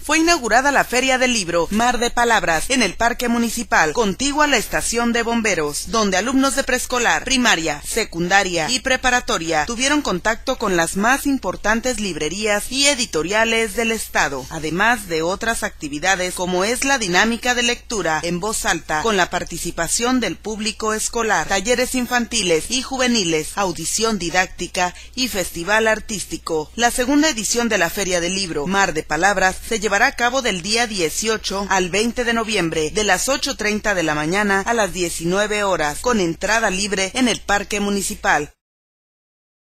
Fue inaugurada la Feria del Libro Mar de Palabras en el Parque Municipal, contigua a la estación de bomberos, donde alumnos de preescolar, primaria, secundaria y preparatoria tuvieron contacto con las más importantes librerías y editoriales del estado, además de otras actividades como es la dinámica de lectura en voz alta con la participación del público escolar, talleres infantiles y juveniles, audición didáctica y festival artístico. La segunda edición de la Feria del Libro Mar de Palabras se llevará a cabo del día 18 al 20 de noviembre, de las 8:30 de la mañana a las 19 horas, con entrada libre en el Parque Municipal.